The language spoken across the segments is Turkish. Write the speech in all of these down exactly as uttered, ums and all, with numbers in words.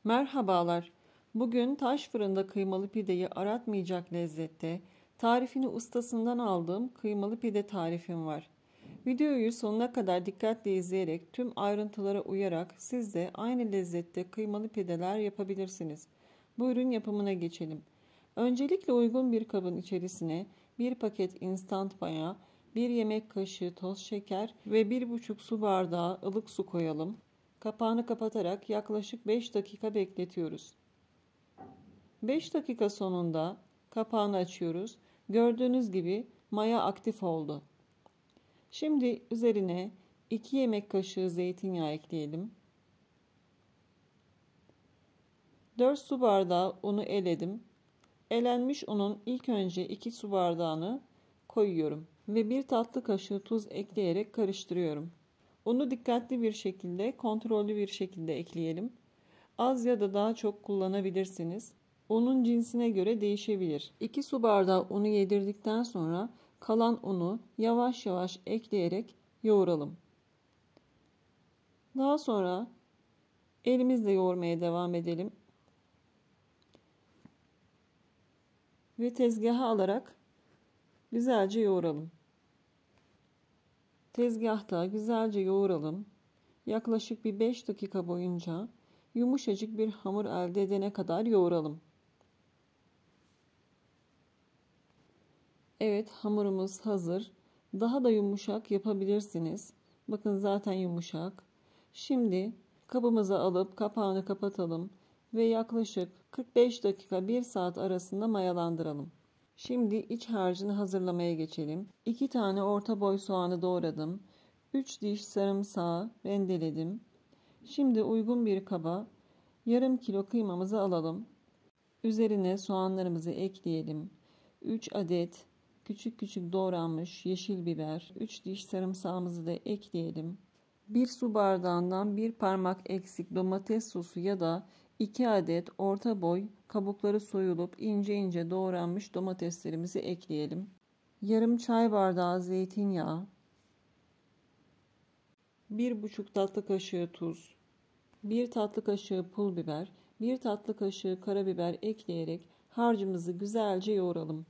Merhabalar. Bugün taş fırında kıymalı pideyi aratmayacak lezzette, tarifini ustasından aldığım kıymalı pide tarifim var. Videoyu sonuna kadar dikkatle izleyerek tüm ayrıntılara uyarak siz de aynı lezzette kıymalı pideler yapabilirsiniz. Buyurun yapımına geçelim. Öncelikle uygun bir kabın içerisine bir paket instant maya, bir yemek kaşığı toz şeker ve bir buçuk su bardağı ılık su koyalım. Kapağını kapatarak yaklaşık beş dakika bekletiyoruz. beş dakika sonunda kapağını açıyoruz. Gördüğünüz gibi maya aktif oldu. Şimdi üzerine iki yemek kaşığı zeytinyağı ekleyelim. dört su bardağı unu eledim. Elenmiş unun ilk önce iki su bardağını koyuyorum ve bir tatlı kaşığı tuz ekleyerek karıştırıyorum. Unu dikkatli bir şekilde, kontrollü bir şekilde ekleyelim. Az ya da daha çok kullanabilirsiniz. Unun cinsine göre değişebilir. iki su bardağı unu yedirdikten sonra kalan unu yavaş yavaş ekleyerek yoğuralım. Daha sonra elimizle yoğurmaya devam edelim. Ve tezgaha alarak güzelce yoğuralım. Tezgahta güzelce yoğuralım. Yaklaşık bir beş dakika boyunca yumuşacık bir hamur elde edene kadar yoğuralım. Evet, hamurumuz hazır. Daha da yumuşak yapabilirsiniz. Bakın zaten yumuşak. Şimdi kabımıza alıp kapağını kapatalım ve yaklaşık kırk beş dakika bir saat arasında mayalandıralım. Şimdi iç harcını hazırlamaya geçelim. iki tane orta boy soğanı doğradım. üç diş sarımsağı rendeledim. Şimdi uygun bir kaba yarım kilo kıymamızı alalım. Üzerine soğanlarımızı ekleyelim. üç adet küçük küçük doğranmış yeşil biber, üç diş sarımsağımızı da ekleyelim. bir su bardağından bir parmak eksik domates sosu ya da iki adet orta boy kabukları soyulup ince ince doğranmış domateslerimizi ekleyelim. Yarım çay bardağı zeytinyağı, bir buçuk tatlı kaşığı tuz, bir tatlı kaşığı pul biber, bir tatlı kaşığı karabiber ekleyerek harcımızı güzelce yoğuralım.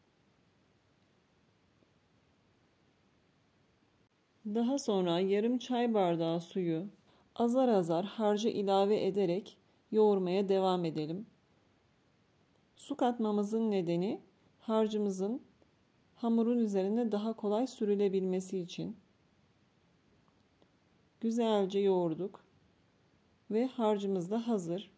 Daha sonra yarım çay bardağı suyu azar azar harca ilave ederek yoğurmaya devam edelim. Su katmamızın nedeni harcımızın hamurun üzerine daha kolay sürülebilmesi için. Güzelce yoğurduk ve harcımız da hazır.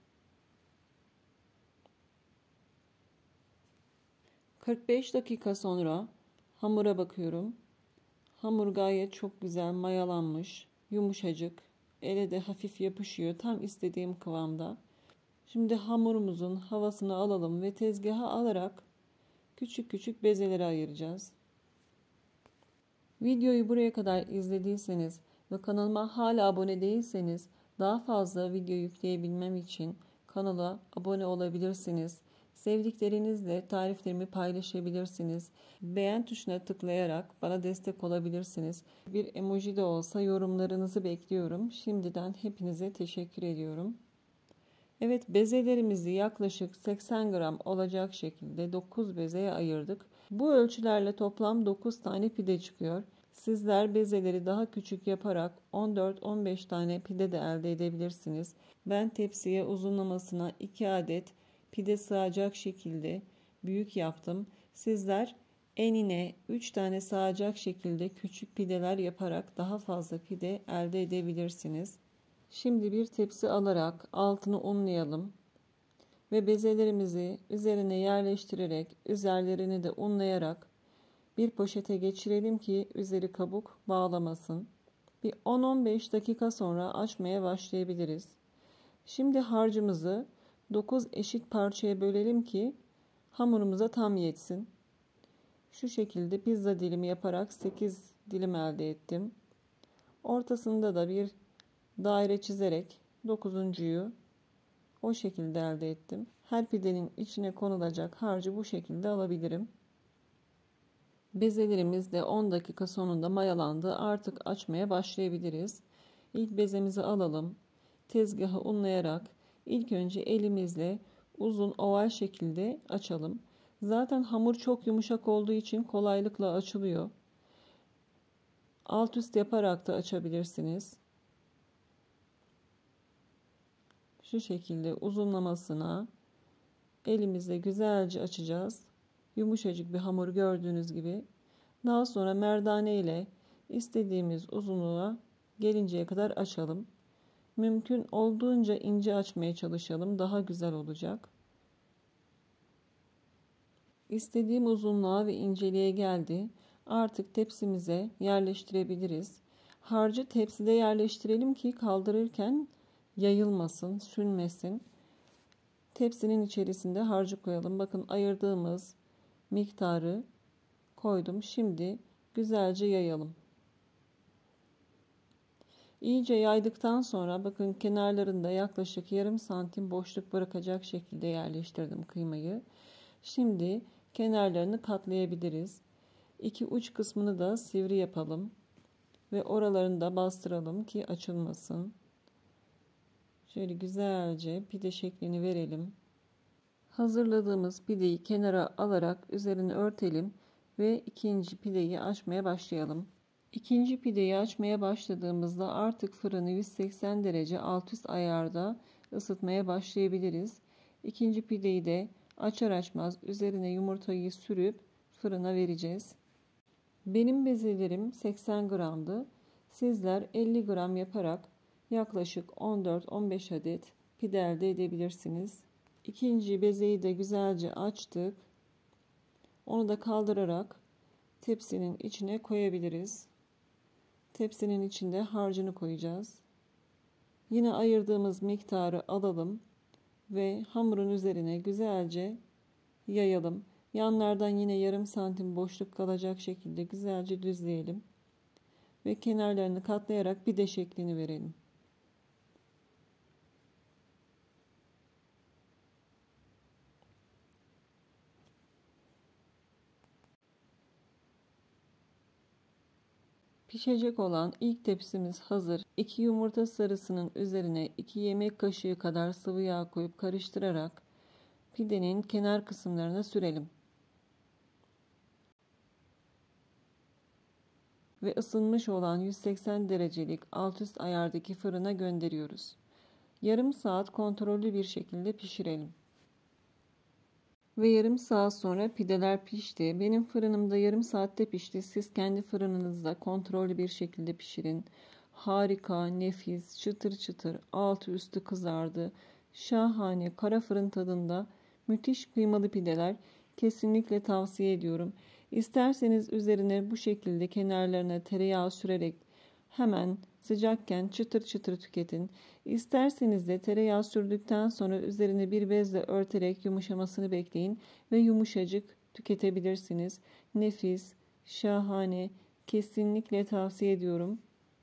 kırk beş dakika sonra hamura bakıyorum. Hamur gayet çok güzel mayalanmış, yumuşacık, ele de hafif yapışıyor, tam istediğim kıvamda. Şimdi hamurumuzun havasını alalım ve tezgaha alarak küçük küçük bezelere ayıracağız. Videoyu buraya kadar izlediyseniz ve kanalıma hala abone değilseniz daha fazla video yükleyebilmem için kanala abone olabilirsiniz. Sevdiklerinizle tariflerimi paylaşabilirsiniz. Beğen tuşuna tıklayarak bana destek olabilirsiniz. Bir emoji de olsa yorumlarınızı bekliyorum. Şimdiden hepinize teşekkür ediyorum. Evet, bezelerimizi yaklaşık seksen gram olacak şekilde dokuz bezeye ayırdık. Bu ölçülerle toplam dokuz tane pide çıkıyor. Sizler bezeleri daha küçük yaparak on dört on beş tane pide de elde edebilirsiniz. Ben tepsiye uzunlamasına iki adet pide sığacak şekilde büyük yaptım. Sizler enine üç tane sığacak şekilde küçük pideler yaparak daha fazla pide elde edebilirsiniz. Şimdi bir tepsi alarak altını unlayalım ve bezelerimizi üzerine yerleştirerek üzerlerini de unlayarak bir poşete geçirelim ki üzeri kabuk bağlamasın. Bir on on beş dakika sonra açmaya başlayabiliriz. Şimdi harcımızı dokuz eşit parçaya bölelim ki hamurumuza tam yetsin. Şu şekilde pizza dilimi yaparak sekiz dilim elde ettim. Ortasında da bir daire çizerek dokuzuncuyu o şekilde elde ettim. Her pidenin içine konulacak harcı bu şekilde alabilirim. Bezelerimiz de on dakika sonunda mayalandı. Artık açmaya başlayabiliriz. İlk bezemizi alalım. Tezgahı unlayarak İlk önce elimizle uzun oval şekilde açalım. Zaten hamur çok yumuşak olduğu için kolaylıkla açılıyor. Alt üst yaparak da açabilirsiniz. Şu şekilde uzunlamasına elimizle güzelce açacağız. Yumuşacık bir hamur gördüğünüz gibi. Daha sonra merdane ile istediğimiz uzunluğa gelinceye kadar açalım. Mümkün olduğunca ince açmaya çalışalım. Daha güzel olacak. İstediğim uzunluğa ve inceliğe geldi. Artık tepsimize yerleştirebiliriz. Harcı tepside yerleştirelim ki kaldırırken yayılmasın, sünmesin. Tepsinin içerisinde harcı koyalım. Bakın ayırdığımız miktarı koydum. Şimdi güzelce yayalım. İyice yaydıktan sonra bakın kenarlarında yaklaşık yarım santim boşluk bırakacak şekilde yerleştirdim kıymayı. Şimdi kenarlarını katlayabiliriz. İki uç kısmını da sivri yapalım ve oralarını da bastıralım ki açılmasın. Şöyle güzelce pide şeklini verelim. Hazırladığımız pideyi kenara alarak üzerine örtelim ve ikinci pideyi açmaya başlayalım. İkinci pideyi açmaya başladığımızda artık fırını yüz seksen derece alt üst ayarda ısıtmaya başlayabiliriz. İkinci pideyi de açar açmaz üzerine yumurtayı sürüp fırına vereceğiz. Benim bezelerim seksen gramdı. Sizler elli gram yaparak yaklaşık on dört on beş adet pide elde edebilirsiniz. İkinci bezeyi de güzelce açtık. Onu da kaldırarak tepsinin içine koyabiliriz. Tepsinin içinde harcını koyacağız. Yine ayırdığımız miktarı alalım ve hamurun üzerine güzelce yayalım. Yanlardan yine yarım santim boşluk kalacak şekilde güzelce düzleyelim. Ve kenarlarını katlayarak pide şeklini verelim. Pişecek olan ilk tepsimiz hazır. iki yumurta sarısının üzerine iki yemek kaşığı kadar sıvı yağ koyup karıştırarak pidenin kenar kısımlarına sürelim. Ve ısınmış olan yüz seksen derecelik alt üst ayardaki fırına gönderiyoruz. Yarım saat kontrollü bir şekilde pişirelim. Ve yarım saat sonra pideler pişti. Benim fırınımda yarım saatte pişti. Siz kendi fırınınızda kontrollü bir şekilde pişirin. Harika, nefis, çıtır çıtır, altı üstü kızardı. Şahane, kara fırın tadında müthiş kıymalı pideler. Kesinlikle tavsiye ediyorum. İsterseniz üzerine bu şekilde kenarlarına tereyağı sürerek hemen sıcakken çıtır çıtır tüketin. İsterseniz de tereyağı sürdükten sonra üzerine bir bezle örterek yumuşamasını bekleyin ve yumuşacık tüketebilirsiniz. Nefis, şahane, kesinlikle tavsiye ediyorum.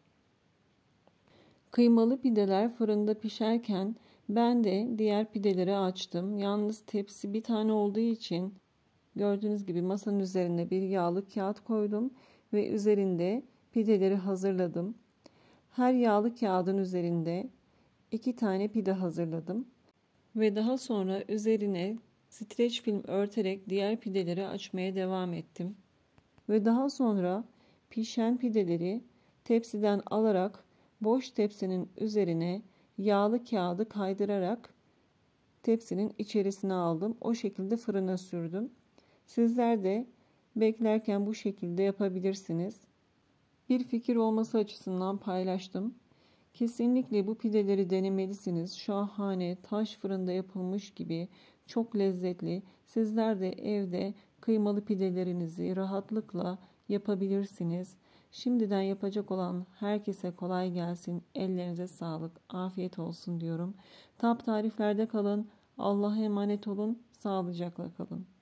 Kıymalı pideler fırında pişerken ben de diğer pideleri açtım. Yalnız tepsi bir tane olduğu için gördüğünüz gibi masanın üzerine bir yağlı kağıt koydum ve üzerinde pideleri hazırladım. Her yağlı kağıdın üzerinde iki tane pide hazırladım ve daha sonra üzerine streç film örterek diğer pideleri açmaya devam ettim. Ve daha sonra pişen pideleri tepsiden alarak boş tepsinin üzerine yağlı kağıdı kaydırarak tepsinin içerisine aldım. O şekilde fırına sürdüm. Sizler de beklerken bu şekilde yapabilirsiniz. Bir fikir olması açısından paylaştım. Kesinlikle bu pideleri denemelisiniz. Şahane, taş fırında yapılmış gibi çok lezzetli. Sizler de evde kıymalı pidelerinizi rahatlıkla yapabilirsiniz. Şimdiden yapacak olan herkese kolay gelsin. Ellerinize sağlık, afiyet olsun diyorum. Tap tariflerde kalın. Allah'a emanet olun. Sağlıcakla kalın.